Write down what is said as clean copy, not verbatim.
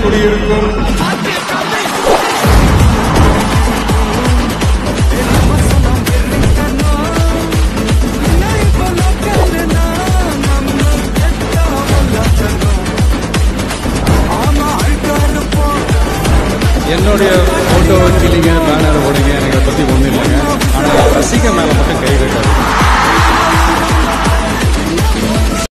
எப்படி இருக்கும்? என்னுடைய போட்டோ கிளிங்க பேனர் ஓடுங்க எனக்கு அதை பற்றி ஒன்றும் இல்லைங்க. ஆனால் ரசிக்க மேலே மட்டும் கை வைக்காது.